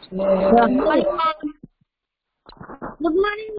Good morning.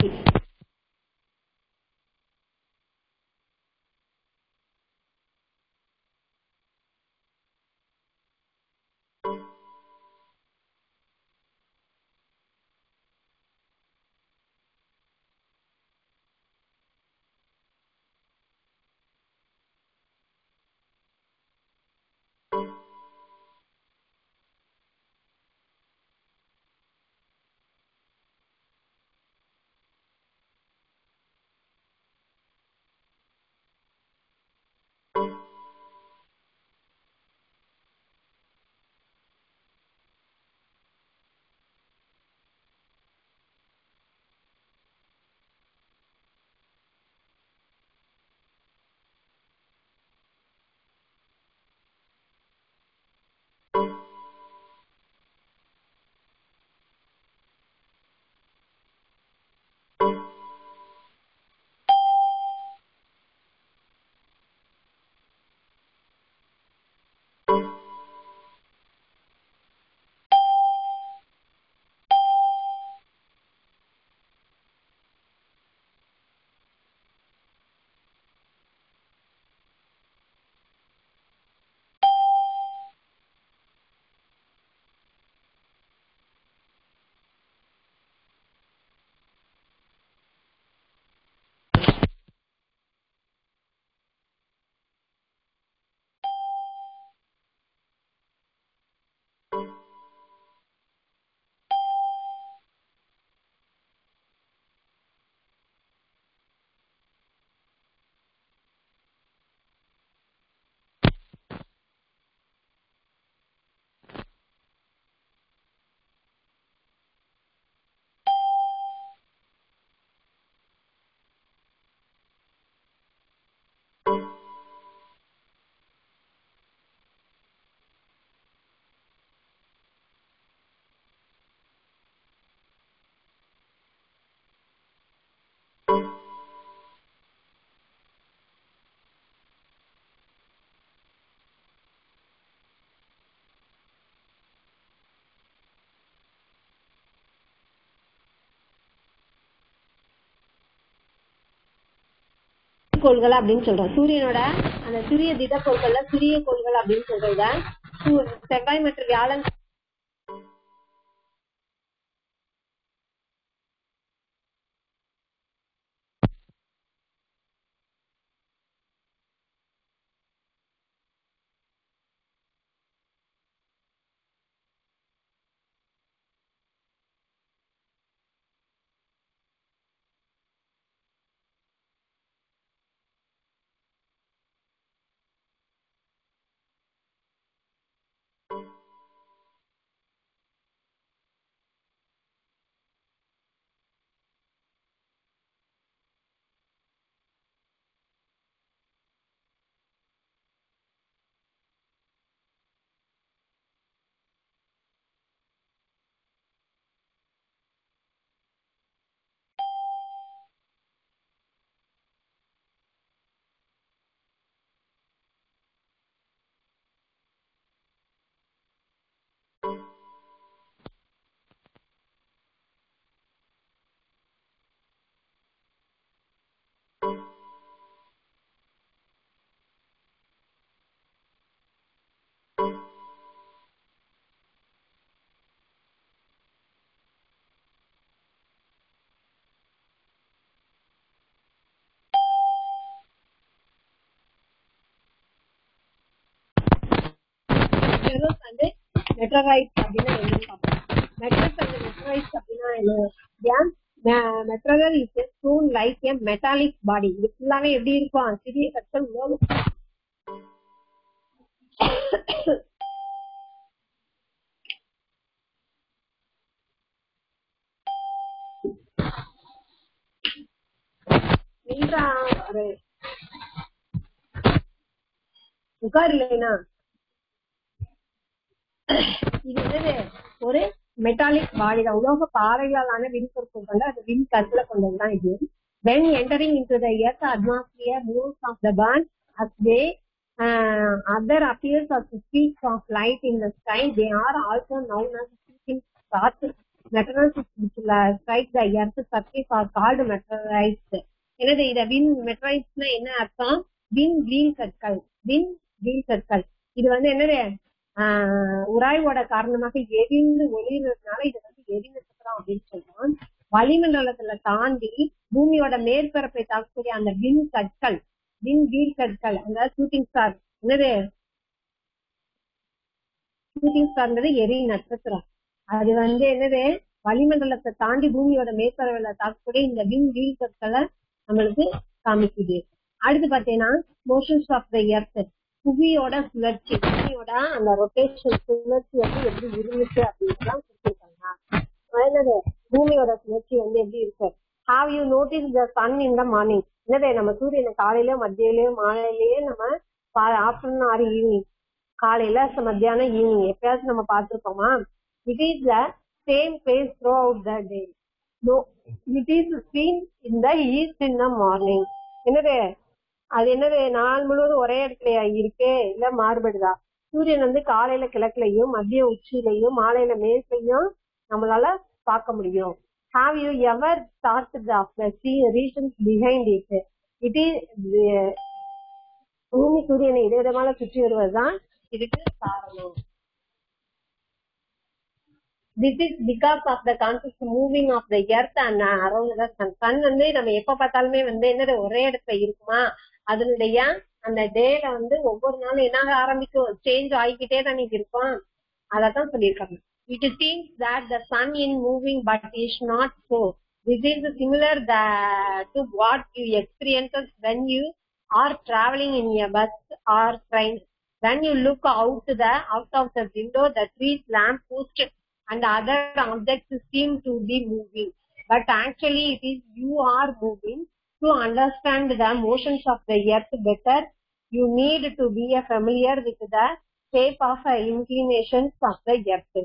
கோள்கள் அப்படின்னு சொல்றோம். சூரியனோட அந்த சிறிய திடக்கோள்கள்ல சிறிய கோள்கள் அப்படின்னு சொல்றத செவ்வாய் மற்றும் வியாழன் வந்து மெட்ரோரைட்ஸ் அப்படின்னா என்னன்னு பார்ப்போம். மெட்ரஸ் அண்ட் மெட்ரோரைட்ஸ் அப்படின்னா என்ன? Meteoroid is a stone like a metallic body. இது ஃபுல்லாவே எப்படி இருக்கும்? சிறிய கற்கள் உலோகம் உட்கார் இல்லைன்னா இது என்னது? ஒரு மெட்டாலிக் பாடி தான். உலோக பாறைகளாலான விண்கற்கள் கொண்ட அது விண்கற்களை கொண்டதுதான் இது. When entering into the earth atmosphere moves of the burn as they other appears as streaks of light in the sky, they are also known as shooting stars. meteorites which strike the earth surface are called meteorites. என்னது இத meteorites என்ன அர்த்தம்? Wheel கற்கள். இது என்னது உராய்வோட காரணமாக எரிந்து ஒளிர்றதுனால இது எரி நட்சத்திரம் அப்படின்னு சொல்றோம். வளிமண்டலத்துல தாண்டி பூமியோட மேற்பரப்பை தாக்கக்கூடிய அந்த வீல் கற்கள், அந்த ஷூட்டிங் ஸ்டார் என்னது? ஷூட்டிங் ஸ்டார்ன்றது எரி நட்சத்திரம். அது என்னது வளிமண்டலத்தை தாண்டி பூமியோட மேற்பரப்புல தாக்கக்கூடிய இந்த வீல் கற்களை நம்மளுக்கு காமிக்குது. அடுத்து பாத்தீங்கன்னா மோஷன்ஸ் ஆஃப் த எர்த், புவியோட சுழற்சி, பூமியோட அந்த ரொட்டேஷன் சுழற்சி எப்படி இருந்துச்சு அப்படின்னு கொடுத்திருக்காங்க. பூமியோட சுழற்சி எப்படி இருக்கு? Have you notice the sun in the morning? என்னது நம்ம சூரியனை காலையில மத்தியிலயோ மாலையிலயே நம்ம ஆஃப்டர்நூன் ஆர் ஈவினிங், காலையில மத்தியானம் ஈவினிங் எப்பயாச்சும் நம்ம பார்த்திருக்கோமா? It is the same place throughout the day. No, it is seen in the east in the morning. அது நாள் முழுவதும் ஒரே இடத்துல இருக்கு இல்ல மாறுபடுதா? சூரியன் காலையில கிழக்குலயும் மத்திய உச்சியிலையும் மாலையில மேற்கையும் நம்மளால பார்க்க முடியும். Have you ever thought of the reasons behind it? It is பூமி சூரியனை இதேவிதமாக சுற்றி வருவதுதான் இதுக்கு காரணம். This is because of the constant moving of the earth and around the sun. Sun நம்ம எப்ப பார்த்தாலுமே என்னது ஒரே இடத்துல இருக்குமா? அதனுடைய அந்த டேல ஒவ்வொரு நாளும் என்ன ஆரம்பிக்கும், சேஞ்ச் ஆகிக்கிட்டே தான் இருக்கும். அதத்தான் சொல்லியிருக்காங்க. It seems that the sun is moving, but is not so. This is similar to what you experience when you are traveling in a bus or train. When you look out of the window, the trees, lamp post, and other objects seem to be moving, but actually it is you are moving. To understand the motions of the earth better, you need to be familiar with the shape of inclinations of the earth.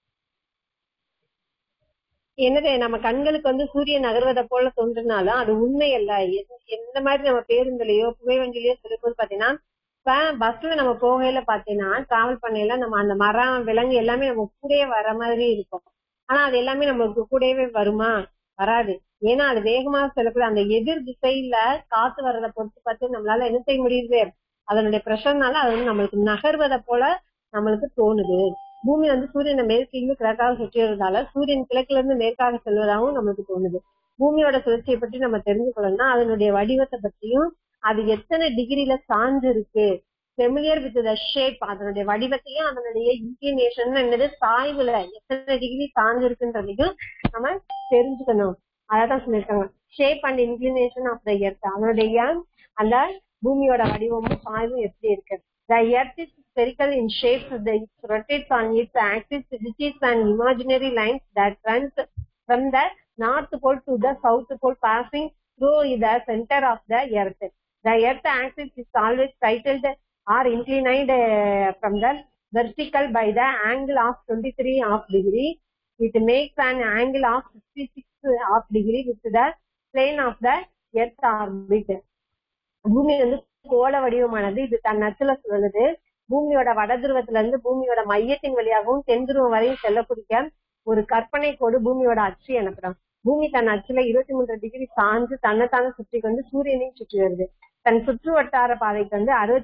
நம்ம கண்களுக்கு சூரியன் நகர்வதை போல தோன்றினாலும் அது உண்மை அல்ல. எந்த மாதிரி நம்ம பேருந்துலயோ புகைவண்டிலயோ சொல்லும்போது பாத்தீங்கன்னா, இப்ப பஸ்ல நம்ம போகையில பாத்தீங்கன்னா டிராவல் பண்ணையில நம்ம அந்த மரம் விலங்கு எல்லாமே நம்ம கூடயே வர மாதிரி இருக்கும். ஆனா அது எல்லாமே நமக்கு கூடவே வருமா? வராது. ஏன்னா அது வேகமாக செல்லக்கூடிய அந்த எதிர் திசையில காத்து வர்றதை பொறுத்து பார்த்து நம்மளால என்ன செய்ய முடியுது, அதனுடைய பிரஷர்னால அது நம்மளுக்கு நகர்வதை போல நம்மளுக்கு தோணுது. பூமி சூரியனை மேற்கிலிருந்து கிழக்காக சுற்றி வருவதால சூரியன் கிழக்குல இருந்து மேற்காக செல்வதாகவும் நம்மளுக்கு தோணுது. பூமியோட சுழற்சியை பற்றி நம்ம தெரிஞ்சுக்கணும்னா அதனுடைய வடிவத்தை பற்றியும் அது எத்தனை டிகிரில சார்ந்து இருக்கு, ஃபெமிலியர் வித் த ஷேப், அதனுடைய வடிவத்தையும் அதனுடைய இன்க்ளினேஷன் என்னது சாய்வுல எத்தனை டிகிரி சார்ந்து இருக்குன்றதையும் நம்ம தெரிஞ்சுக்கணும். அதான் சொல்லியிருக்காங்க, shape and inclination of the earth. அதனுடைய அந்த பூமியோட வடிவமும் சாய்வும் எப்படி இருக்கு. The earth is spherical in shape. It rotates on its axis, which is an imaginary line that runs from the north pole to the south pole, passing through the center of the earth. The earth axis is always titled or inclined from the vertical by the angle of 23 degree. It makes an angle of 66 degree with the plane of the earth orbit. பூமி கோள வடிவமானது. இது தன் அச்சுல சுழலுது. பூமியோட வடதுருவத்துல இருந்து பூமியோட மையத்தின் வழியாகவும் தென் துருவம் வரையும் செல்லக்கூடிய ஒரு கற்பனை கோடு பூமியோட அச்சு எனப்படும். பூமி தன் அச்சுல 23 டிகிரி சாஞ்சு தன்னைத்தானே சுற்றி கொண்டு சூரியனையும் சுற்றி வருது. தன் சுற்று வட்டார பாதைக்கு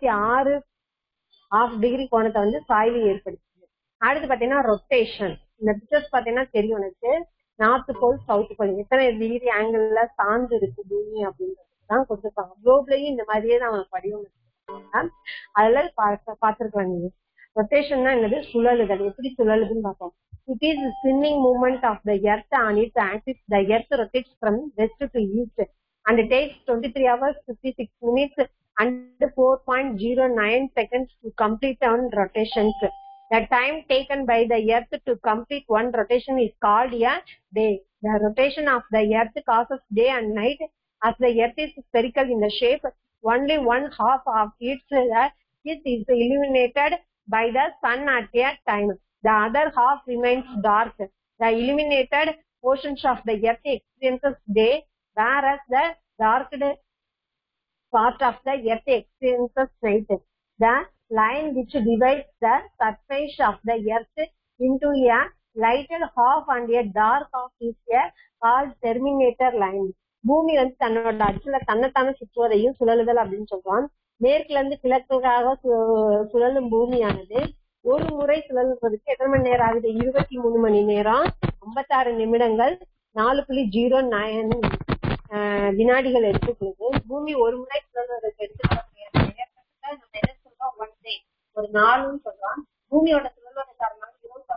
66 டிகிரி கோணத்தை சாய்வு ஏற்படுத்துது. அடுத்து பாத்தீங்கன்னா ரொட்டேஷன். இந்த பிக்சர்ஸ் பாத்தீங்கன்னா தெரியும் எனக்கு, நார்த் போல் சவுத் போல் எத்தனை டிகிரி ஆங்கிள் சார்ந்து இருக்கு பூமி அப்படின்றது தான் கொடுத்துருப்பாங்க. குளோப்லயும் இந்த மாதிரியே தான் அவங்க வடிவமைச்சிருக்காங்க. அதுல பாத்துருக்கலாம். நீங்க ரொட்டேஷன்னா என்னது, சுழலுதல். எப்படி சுழலுதுன்னு பார்ப்போம். It is the spinning movement of the earth on its axis. The earth rotates from west to east and takes 23 hours 56 minutes and 4.09 seconds to complete one rotation. The time taken by the earth to complete one rotation is called a day. The rotation of the earth causes day and night. As the earth is spherical in the shape, only one half of its is illuminated by the sun at a time. The other half remains dark. The illuminated portions of the earth experiences day, whereas the darkened part of the earth experiences night. The line which divides the surface of the earth into a lighted half and a dark half is a called terminator line. பூமி வந்து தன்னோட அச்சுல தன்னைத்தானே சுற்றுவதையும் சுழலுதல் அப்படின்னு சொல்றோம். மேற்குல இருந்து கிழக்குக்காக சுழலும் பூமியானது ஒரு முறை சுழல்வதற்கு எத்தனை மணி நேரம் ஆகுது? 23 மணி நேரம் 56 நிமிடங்கள் 4.09 வினாடிகள் எடுத்துக்கிறது. பூமி ஒரு முறை சுழல்வதற்கு எடுத்துக்கிற நம்ம என்ன சொல்றோம்? ஒன் டே, ஒரு நாளும் சொல்றோம். பூமியோட சுழல்வதை காரணமாக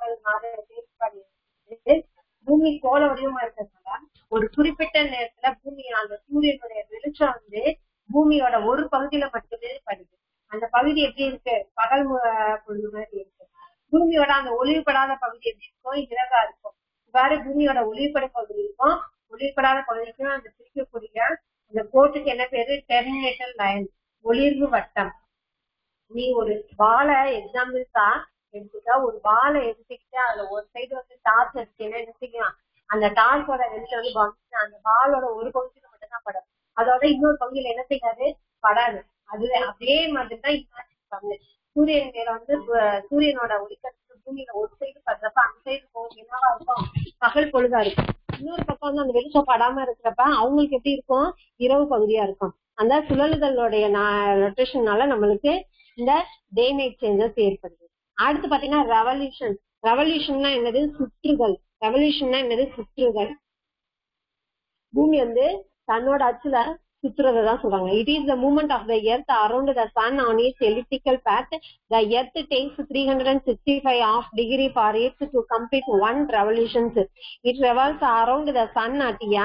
பூமி கோள வடிவமா இருக்கிறதுனால ஒரு குறிப்பிட்ட நேரத்துல பூமி அந்த சூரியனுடைய வெளிச்சம் வந்து பூமியோட ஒரு பகுதியில மட்டுமே படுது. அந்த பகுதி எப்படி இருக்கு? பகல் பொழுது மாதிரி இருக்கு. பூமியோட அந்த ஒளிவுபடாத பகுதி எப்படி இருக்கும்? இரவா இருக்கும். இவ்வாறு பூமியோட ஒளிவுபட பகுதி இருக்கும், ஒளிவுபடாத பகுதிக்கும் அந்த பிரிக்கக்கூடிய அந்த கோட்டுக்கு என்ன பேரு? டெர்மினேட்டர் லைன், ஒளிர்வு வட்டம். நீ ஒரு வாழை எக்ஸாம்பிள்ஸா எடுத்துட்டா, ஒரு வாழை எடுத்துக்கிட்டு அதுல ஒரு சைடு வந்து டார்ச் எடுத்தீங்கன்னா என்ன செய்யலாம்? அந்த டார்ச்சோட வெளிச்சம் வந்து அந்த வாளோட ஒரு பகுதியில மட்டும்தான் படும், அதோட இன்னொரு பகுதியில என்ன செய்யாது? படாது. அது அதே மாதிரிதான் சூரியன் மேல வந்து சூரியனோட ஒளிக்கற்று பூமியில ஒரு சைடு படுறப்ப அந்த சைடு என்னவா இருக்கும்? பகல் பொழுதா இருக்கும். இன்னொரு பக்கம் வந்து அந்த வெளிச்சம் படாம இருக்கிறப்ப அவங்களுக்கு எப்படி இருக்கும்? இரவு பகுதியா இருக்கும். அந்த சுழலுதலுடைய ரொட்டேஷன்னால நம்மளுக்கு இந்த டே நைட் சேஞ்சஸ் ஏற்படுது. அடுத்து பாத்தீங்கன்னா ரெவல்யூஷன். ரெவல்யூஷன்னா என்னது? சுற்றுதல். ரெவல்யூஷன்னா என்னது? சுற்றுதல். பூமி வந்து தன்னோட அச்சுல சுற்றுறதான் சொல்றாங்க. It is the movement of the earth around the sun on its elliptical path. The earth takes 365 degree for it to complete one revolution. It revolves around the sun at a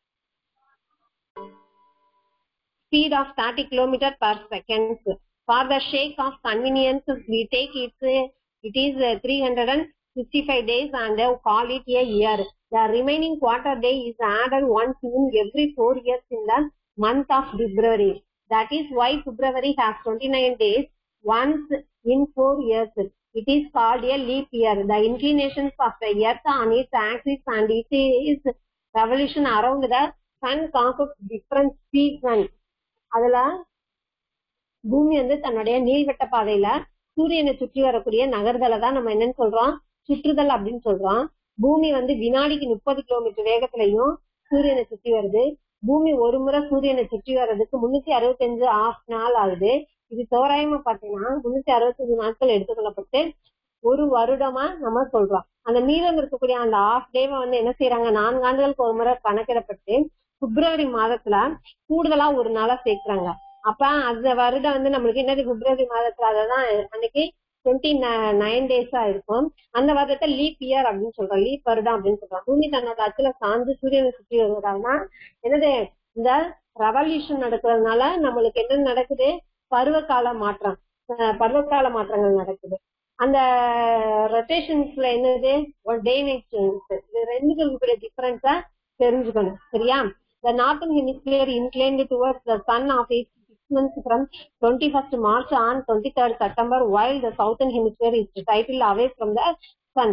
speed of 30 km/s. For the sake of convenience, we take it is 365 days and call it a year. The remaining quarter day is added once in every 4 years in the month of February. That is why February has 29 days once in 4 years. It is called a leap year. The inclinations of the earth on its axis and it is revolution around the sun conquers different speeds. அதுல பூமி வந்து தன்னுடைய நீள்வட்ட பாதையில சூரியனை சுற்றி வரக்கூடிய நகர்தலை தான் நம்ம என்னன்னு சொல்றோம்? சுற்றுதல் அப்படின்னு சொல்றோம். பூமி வந்து வினாடிக்கு 30 கிலோமீட்டர் வேகத்திலையும் சூரியனை சுற்றி வருது. பூமி ஒரு முறை சூரியனை சுற்றி வர்றதுக்கு 365 half நாள் ஆகுது. இது தோராயமா பாத்தீங்கன்னா 365 நாட்கள் எடுத்துக்கொள்ளப்பட்டு ஒரு வருடமா நம்ம சொல்றோம். அந்த மீதம் இருக்கக்கூடிய அந்த ஹாஃப் டேவை வந்து என்ன செய்யறாங்க? 4 ஆண்டுகளுக்கு ஒரு முறை கணக்கிடப்பட்டு பிப்ரவரி மாதத்துல கூடுதலா ஒரு நாளா சேர்க்கிறாங்க. அப்ப அந்த வருடம் வந்து நம்மளுக்கு என்னது? பிப்ரவரி மாதத்துல அததான் அன்னைக்கு 29 டேஸா இருக்கும். அந்த வருடத்தை லீப் இயர் அப்படின்னு சொல்றோம், லீப் வருடம் அப்படின்னு சொல்றோம். பூமி தன்னோட அச்சுல சார்ந்து சூரியனை சுற்றி வருவதால்னா என்னது? இந்த ரெவல்யூஷன் நடக்கிறதுனால நம்மளுக்கு என்ன நடக்குது? பருவகால மாற்றங்கள் நடக்குது. அந்த ரொட்டேஷன்ஸ்ல என்னது? ஒரு டே நைட் சேஞ்ச். இது ரெண்டுக்கும் டிஃபரன்ஸா தெரிஞ்சுக்கணும், சரியா? The northern hemisphere inclined towards the sun of its 6 months from 21st March on 23rd September, while the southern hemisphere is tilted away from the sun.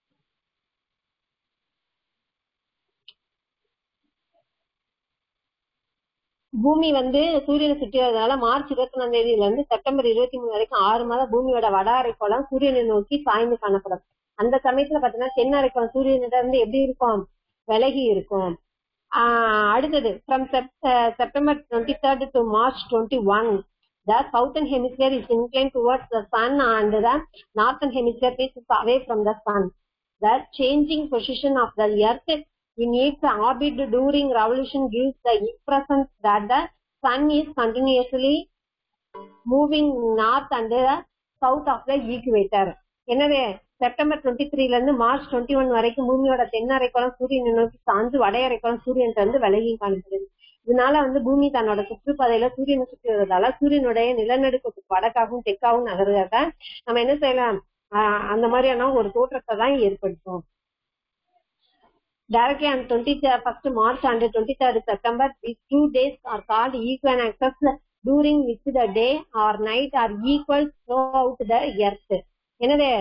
பூமி வந்து சூரியனை சுற்றி வருவதால மார்ச் 21ஆம் தேதியில இருந்து செப்டம்பர் 23 வரைக்கும் 6 மாதம் பூமியோட வட அரைக்கோளம் சூரியனை நோக்கி சாய்ந்து காணப்படும். அந்த சமயத்துல பாத்தீங்கன்னா தென் அரைக்கோளம் சூரியனிட இருந்து எப்படி இருக்கும்? விலகி இருக்கும். அடுத்தது from September 23rd to March 21, the southern hemisphere is inclined towards the sun and the northern hemisphere is away from the sun. The changing position of the earth in its orbit during revolution gives the impression that the sun is continuously moving north and south of the equator. எனவே September 23ல இருந்து March 21 வரைக்கும் பூமியோட தென் அரைக்கோளம் சூரியனை நோக்கி சார்ந்து வட அரைக்கோளம் சூரியன் இருந்து விலகி காணப்படுது. இதனால வந்து பூமி தன்னோட சுற்றுப்பாதையில சூரியனை சுற்றி வருவதால சூரியனுடைய நிலநடுக்கத்துக்கு வடக்காகவும் தெற்காகவும் நகர்றத நம்ம என்ன செய்யலாம்? அந்த மாதிரியான ஒரு தோற்றத்தை தான் ஏற்படுத்தும். Directly on 21st March and 23rd September, these 2 days are called equinoxes, during which the day or night are equal throughout the earth. எனவே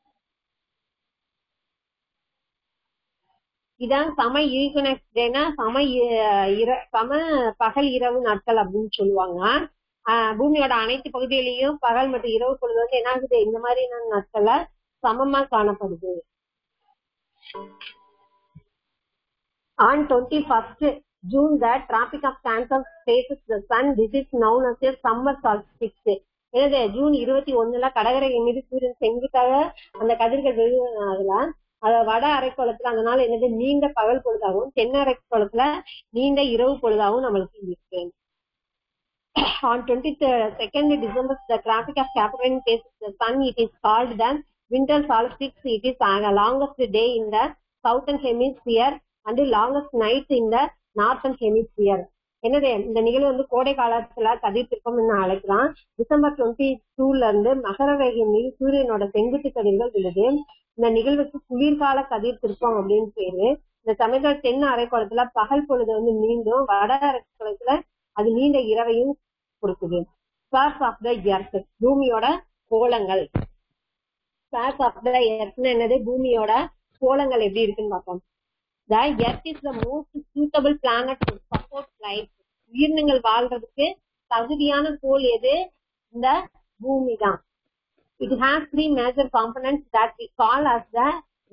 இதான் சம ஈக்வனக்ஸ் டேனா சம பகல் இரவு நாட்கள் அப்படின்னு சொல்லுவாங்க. பூமியோட அனைத்து பகுதியிலையும் பகல் மற்றும் இரவு பொழுது வந்து என்ன ஆகுது? இந்த மாதிரியான நாட்கள்ல சமமா காணப்படுது. On 21st June, the Tropic of Cancer faces the sun. This is known as a summer solstice. எனவே ஜூன் 21 கடகரை மீது சூரியன் செங்குத்தாக அந்த கதிர்கள் விழுவதனால அத வட அரைக்கோளத்துல அதனால என்னது நீண்ட பகல் பொழுதாகவும் தென் அரைக்கோளத்துல நீண்ட இரவு பொழுதாகவும் நம்மளுக்கு இருக்கு. On 22nd December, the Tropic of Capricorn faces the sun. It is called the winter solstice. It is the longest day in the southern hemisphere and the longest night in the northern hemisphere. என்னது இந்த நிகழ்வு வந்து கோடை காலத்துல கதிர் திருப்பம் அழைக்கலாம். December 22 இருந்து மகர ரேகை மீது சூரியனோட செங்குத்து கதிர்கள் விழுது. இந்த நிகழ்வுக்கு குளிர்கால கதிர் திருப்பம் அப்படின்னு பேரு. இந்த சமயத்துல தென் அரைக்கோளத்துல பகல் பொழுது வந்து மீண்டும் வட அரைக்கோளத்துல அது நீண்ட இரவையும் கொடுக்குது. ஸ்பேர்ஸ் ஆஃப் த எர்த், பூமியோட கோளங்கள். ஸ்பேர்ஸ் ஆஃப் த எர்த் என்னது பூமியோட கோளங்கள் எப்படி இருக்குன்னு பார்ப்போம். The earth is the most suitable planet to support life. உயிரினங்கள் வாழ்றதுக்கு தகுதியான கோள் எது? இந்த பூமி தான். It has three major components that we call as the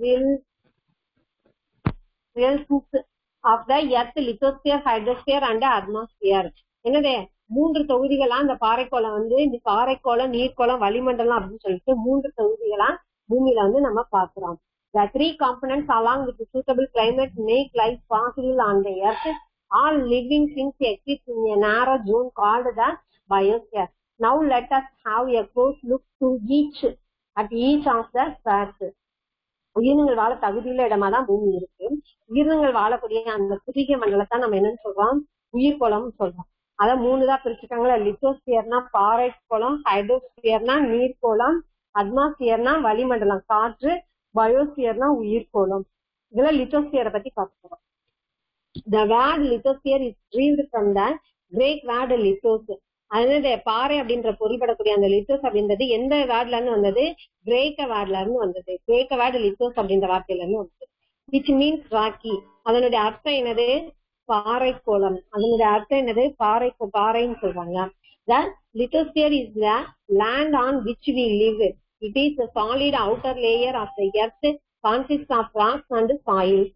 realms of the earth: lithosphere, hydrosphere and atmosphere. என்னது மூன்று தொகுதிகளா இந்த பாறைக்கோளம் வந்து பாறைக்கோளம், நீர்க்கோளம், வளிமண்டலம் அப்படின்னு சொல்லிட்டு மூன்று தொகுதிகளா பூமியில வந்து நம்ம பாக்குறோம். The three components along with the suitable climate make life possible on the earth. All living things exist in a narrow zone called the biosphere. Now let us have a close look at each of the spheres. உயிரினங்கள் வாழ தகுதியுள்ள இடமா தான் பூமி இருக்கு. உயிரினங்கள் வாழக்கூடிய அந்த குறுகிய மண்டலத்தை நம்ம என்னன்னு சொல்றோம்? உயிர்கோளம் சொல்றோம். அத மூணு தான் பிரிச்சுக்காங்களா. லித்தோஸ்பியர்னா பாறைக்கோளம், ஹைட்ரோஸ்பியர்னா நீர்கோளம், அட்மாஸ்பியர்னா வளிமண்டலம் காற்று, பயோஸ்பியர்னா உயிர்கோளம். இதெல்லாம் லித்தோஸ்பியரை பத்தி பார்க்கிறோம். The word lithosphere is derived from the Greek word lithos. அதாவது பாறை அப்படின்ற பொருள்படக்கூடிய அந்த லித்தோஸ் அப்படின்றது எந்த வேர்ட்ல இருந்து வந்தது? கிரேக்க வேர்ட்ல இருந்து வந்தது. கிரேக்க வேர்டு லித்தோஸ் அப்படின்ற வார்த்தையில இருந்து வந்தது. which means rocky. அதனுடைய அர்த்தம் என்னது? பாறைக்கோளம். அதனுடைய அர்த்தம் என்னது? பாறைன்னு சொல்றாங்க. The lithosphere is the land on which we live. It is a solid outer layer of the earth, consists of rocks and soils.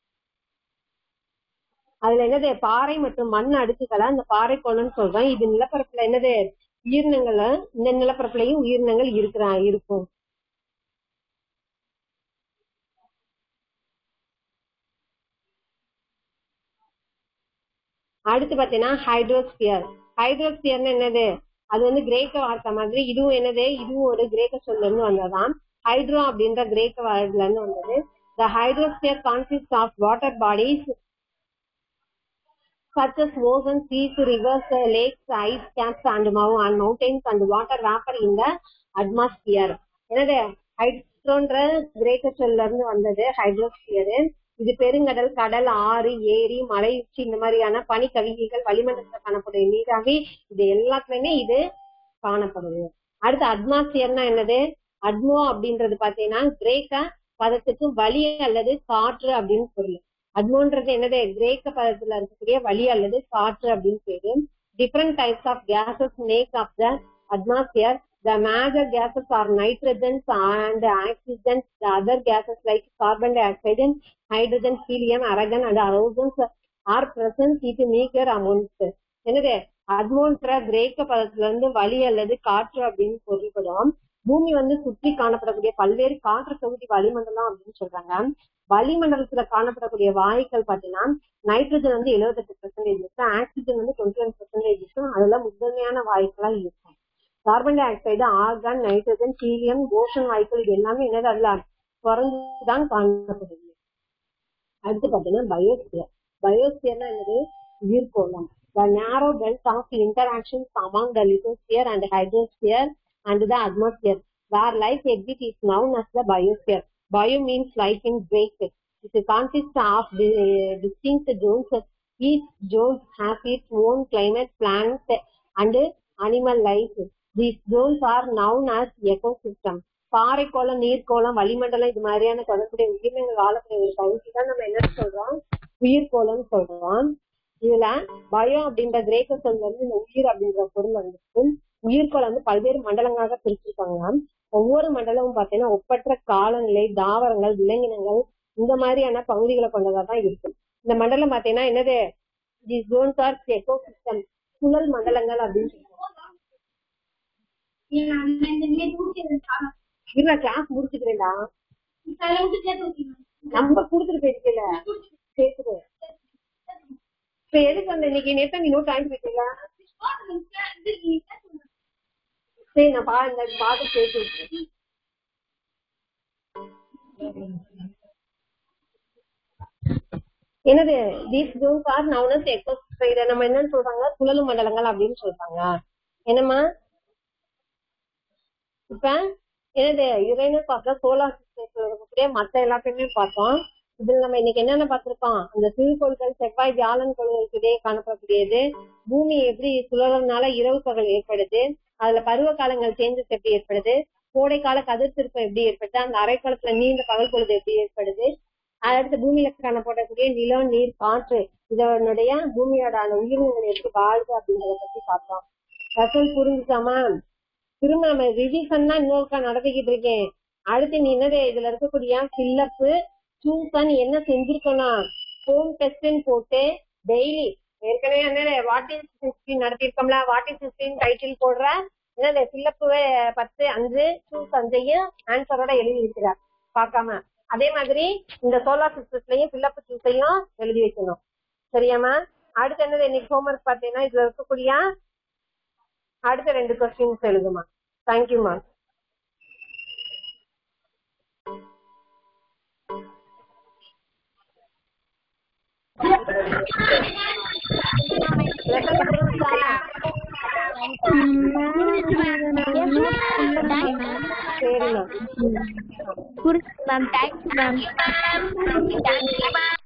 அதுல என்னது? பாறை மற்றும் மண் அடுக்குகளை அந்த பாறைக்கோளம்னு சொல்றோம். இது நிலப்பரப்புல என்னது? உயிரினங்கள், இந்த நிலப்பரப்புலயும் உயிரினங்கள் இருக்கும். அடுத்து பாத்தீங்கன்னா ஹைட்ரோஸ்பியர். ஹைட்ரோஸ்பியர்னு என்னது? அது வந்து கிரேக்க வார்த்தை மாதிரி இதுவும் என்னது? இதுவும் ஒரு கிரேக்க சொல்ல இருந்து வந்ததான். ஹைட்ரோ அப்படின்ற கிரேக்க வார்த்தைல இருந்து வந்தது. The hydrosphere consists of water bodies such as oceans, seas, rivers, lakes, ice caps and mountains and water vapor in the atmosphere. என்னது? ஹைட்ரோன்ற கிரேக்க சொல்ல இருந்து வந்தது ஹைட்ரோஸ்பியர். இது பெருங்கடல், கடல், ஆறு, ஏரி, மலை உச்சி இந்த மாதிரியான பனிக்கவிகள், வளிமண்டலத்தில் காணக்கூடிய நீராவி, இது எல்லாத்துலயுமே இது காணப்படுது. அடுத்து அட்மாஸ்பியர்னா என்னது? அட்மோ அப்படின்றது பாத்தீங்கன்னா கிரேக்க பதத்துக்கு வலி அல்லது காற்று அப்படின்னு பொருள். அட்மோன்றது என்னது? கிரேக்க பதத்துல இருக்கக்கூடிய வலி அல்லது காற்று அப்படின்னு பேரு. Different types of gases make up the atmosphere. The major gases are nitrogen and oxygen. The other gases like carbon dioxide, hydrogen, helium, argon and ozone are present in meager amounts. என்னது? அட்மோன்ற கிரேக்க பதத்துல இருந்து வலி அல்லது காற்று அப்படின்னு பொருள்படும். பூமி வந்து சுற்றி காணப்படக்கூடிய பல்வேறு காற்று தொகுதி வளிமண்டலம் அப்படின்னு சொல்றாங்க. வளிமண்டலத்துல காணப்படக்கூடிய வாயுக்கள் பாத்தீங்கன்னா நைட்ரஜன் வந்து 78% இருக்கும், ஆக்சிஜன் வந்து 21% இருக்கும். அதுல முதன்மையான வாயுக்களா இருக்கும். Carbon dioxide, argon, nitrogen, helium, ocean வாயுக்கள் இது எல்லாமே என்னது? அதுல குறைஞ்சுதான் காணப்படுது. அடுத்து பாத்தீங்கன்னா பயோஸ்பியர். பயோஸ்பியர்னா என்னது? உயிர்கோளம். The narrow belt of interactions among the lithosphere and hydrosphere and the atmosphere where life exists is known as the biosphere. Bio means life in Greek. It consists of distinct zones. Each zone has its own climate, plant and animal life. These zones are known as ecosystem. பாறைக்கோளம், நீர்க்கோளம், வளிமண்டலம் இது மாதிரியான தொடர்புடைய உயிரினங்கள் வாழக்கூடிய ஒரு பகுதி தான் நம்ம என்ன சொல்றோம்? உயிர்கோளம் சொல்றோம். இதுல பயோ அப்படின்ற கிரேக்க சொல்ல வந்து இந்த உயிர் அப்படின்ற பொருள் வந்துருக்கு. உயிர்கோளம் வந்து பல்வேறு மண்டலங்களாக பிரிச்சிருக்காங்க. ஒவ்வொரு மண்டலமும் பாத்தீங்கன்னா ஒப்பற்ற காலநிலை, தாவரங்கள், விலங்கினங்கள், இந்த மாதிரியான பகுதிகளை கொண்டதா தான் இருக்கு. இந்த மண்டலம் பாத்தீங்கன்னா என்னது, தி ஜோன்ஸ் ஆர் எக்கோசிஸ்டம், சுழல் மண்டலங்கள் அப்படின்னு சொல்லுவாங்க. கிளாஸ் முடிச்சுக்கிறேன்டா, நம்ம குடுத்துட்டு போயிருக்கல கேக்குது. இப்ப எதுக்கு வந்து இன்னைக்கு நேற்று நீ நோட் வாங்கி போயிட்டீங்க? சரி நான் பாத்து சேர்த்து விட்டேன். என்னது these zones are known as ecosystem. இதை நம்ம என்னன்னு சொல்றாங்க, சுழலும் மண்டலங்கள் அப்படின்னு சொல்றாங்க. என்னம்மா இப்ப என்னது யுரேனஸ் பார்த்தோம், சோலார் சிஸ்டத்துல இருக்கக்கூடிய மத்த எல்லாத்தையுமே பார்த்தோம். இதுல நம்ம இன்னைக்கு என்னென்ன பார்த்திருக்கோம், அந்த சிறுகோள்கள், செவ்வாய், வியாழன் கோள்களுக்கு இடையே காணப்படக்கூடியது, பூமி எப்படி சுழறதுனால இரவு பகல் ஏற்படுது, அதுல பருவ காலங்கள் சேஞ்சஸ் எப்படி ஏற்படுது, கோடை கால கதிர் திருப்பம் எப்படி ஏற்படுது, அந்த அரைக்காலத்துல நீண்ட பகல் பொழுது எப்படி ஏற்படுது, அடுத்து பூமியில காணப்படக்கூடிய நிலம், நீர், காற்று, இதனுடைய பூமியோட அந்த உயிரினங்கள் எப்படி வாழுது அப்படிங்கறத பத்தி பார்த்தோம். ரசல் புரிஞ்சுக்காம திரும்ப நம்ம ரிவிஷன் தான் இன்னொருக்கா நடத்திக்கிட்டு இருக்கேன். அடுத்து நீ என்னது இதுல இருக்கக்கூடிய ஃபில்லப்பு சூஸா நீ என்ன செஞ்சிருக்கணும், ஹோம் டெஸ்ட் போட்டு டெய்லி ஏற்கனவே என்னது வாட் இஸ் ஹிஸ்டரி நடத்திருக்கோம்ல, வாட் இஸ் ஹிஸ்டரி டைட்டில் போடுற, என்னது ஃபில்லப்பு 10 சூஸ் 5 ஆன்சரோட எழுதி வைக்கிற பாக்காம. அதே மாதிரி இந்த சோலார் சிஸ்டத்தையும் ஃபில்லப் சூஸையும் எழுதி வைக்கணும். சரியாமா? அடுத்து என்னது இன்னைக்கு ஹோம்ஒர்க் பாத்தீங்கன்னா இதுல இருக்கக்கூடிய அடுத்த 2 கொஸ்டின்ஸ் எழுதுமா. தேங்க்யூமா. சரிம்மா.